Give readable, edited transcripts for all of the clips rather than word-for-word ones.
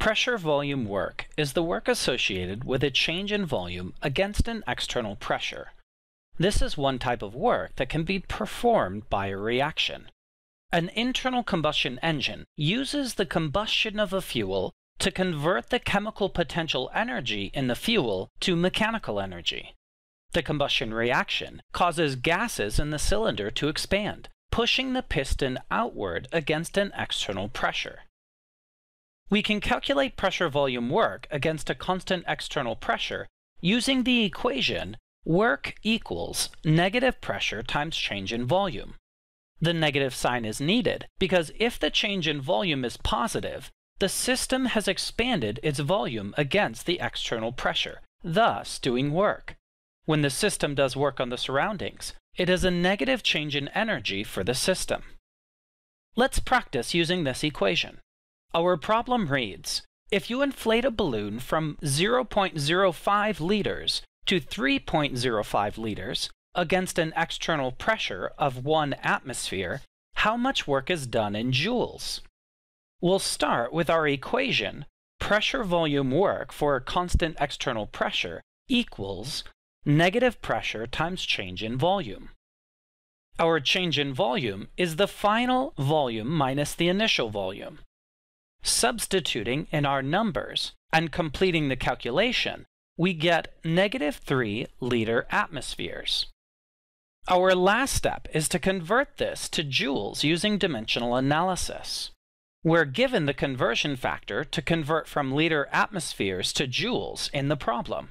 Pressure volume work is the work associated with a change in volume against an external pressure. This is one type of work that can be performed by a reaction. An internal combustion engine uses the combustion of a fuel to convert the chemical potential energy in the fuel to mechanical energy. The combustion reaction causes gases in the cylinder to expand, pushing the piston outward against an external pressure. We can calculate pressure volume work against a constant external pressure using the equation work equals negative pressure times change in volume. The negative sign is needed because if the change in volume is positive, the system has expanded its volume against the external pressure, thus doing work. When the system does work on the surroundings, it is a negative change in energy for the system. Let's practice using this equation. Our problem reads, if you inflate a balloon from 0.05 liters to 3.05 liters against an external pressure of 1 atmosphere, how much work is done in joules? We'll start with our equation, pressure volume work for a constant external pressure equals negative pressure times change in volume. Our change in volume is the final volume minus the initial volume. Substituting in our numbers and completing the calculation, we get -3 liter atmospheres. Our last step is to convert this to joules using dimensional analysis. We're given the conversion factor to convert from liter atmospheres to joules in the problem.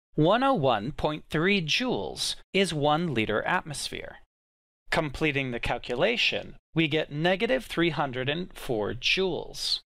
101.3 joules is 1 liter atmosphere. Completing the calculation, we get -304 joules.